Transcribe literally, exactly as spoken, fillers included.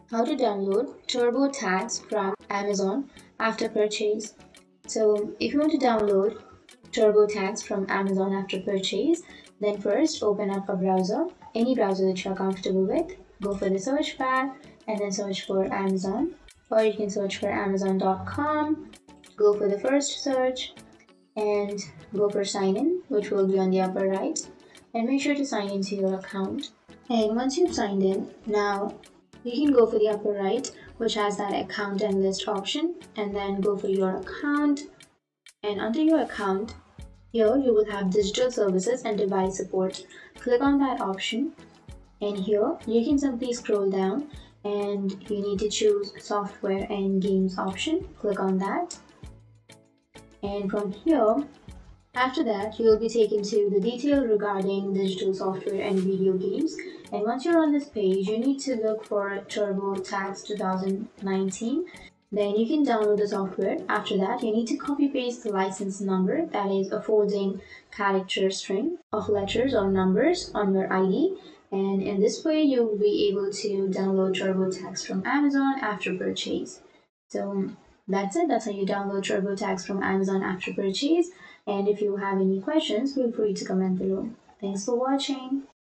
How to download TurboTax from Amazon after purchase. So if you want to download TurboTax from Amazon after purchase, then first open up a browser, any browser that you're comfortable with. Go for the search bar and then search for Amazon, or you can search for amazon dot com. Go for the first search and go for sign in, which will be on the upper right, and make sure to sign into your account. And once you've signed in, now you can go for the upper right, which has that account and list option, and then go for your account. And under your account, here you will have digital services and device support. Click on that option, and here you can simply scroll down and you need to choose software and games option. Click on that, and from here, after that, you will be taken to the detail regarding digital software and video games. And once you're on this page, you need to look for TurboTax twenty nineteen. Then you can download the software. After that, you need to copy paste the license number, that is a folding character string of letters or numbers on your I D. And in this way, you will be able to download TurboTax from Amazon after purchase. So that's it. That's how you download TurboTax from Amazon after purchase. And if you have any questions, feel free to comment below. Thanks for watching.